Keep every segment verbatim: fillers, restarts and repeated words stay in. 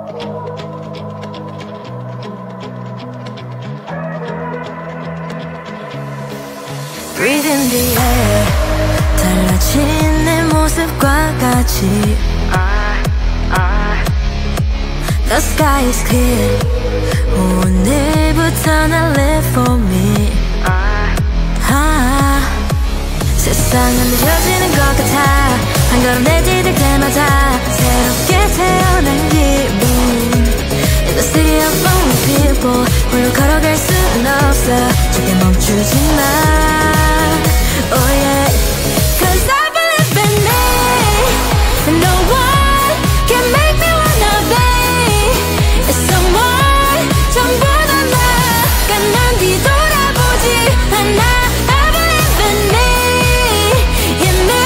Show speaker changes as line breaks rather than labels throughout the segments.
Breathe in the air 달라진 내 모습과 같이 The sky is clear 오늘부터 난 live for me 아, 세상은 느려지는 것 같아 한 걸음 내디딜 때마다 새롭게 태어난 기분 In the city of lonely people 홀로 걸어갈 수는 없어 절대 멈추지 마 Oh yeah Cause I believe in me And no one can make me wanna be It's someone 전부 다 나가 난 뒤돌아보지 않아 I believe in me In me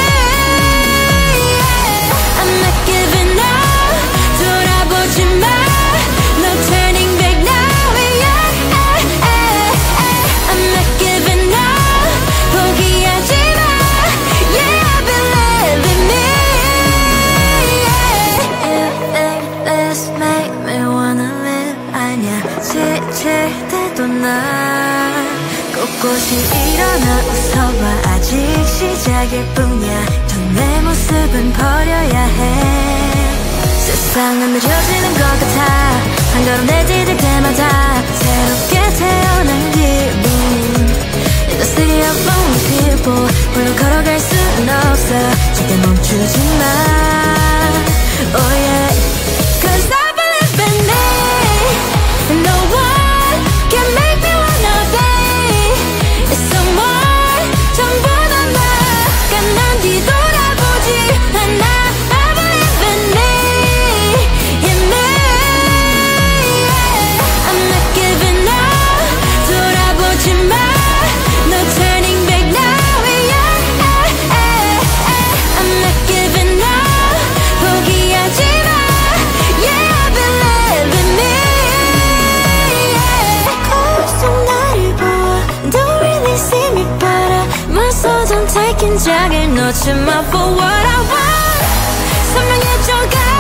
yeah. I'm not giving up 돌아보지 마 No turning back now yeah. I'm not giving up 포기하지 마 Yeah I believe in me yeah. You think this make me wanna live 아냐 지칠 때도 난 꼿꼿이 일어나 웃어봐 아직 시작일 뿐이야 또 내 모습은 버려야 해 세상은 느려지는 것 같아 한 걸음 내디딜 때마다 새롭게 태어난 기분 In the city of lonely people 홀로 걸어갈 수는 없어 절대 멈추지 마 Oh yeah Cause I believe in me And no one can make me wanna be It's someone 전부 다 나가 난 뒤돌아보지 않아 I believe in me In me yeah. I'm not giving up 돌아보지 마 No turning back now yeah. I'm not giving up 포기하지 마 Yeah I believe in me yeah. 거울 속 나를 보아 Don't really see me but I must hold on taking 작을 놓지 마 For what I want 선명해져 가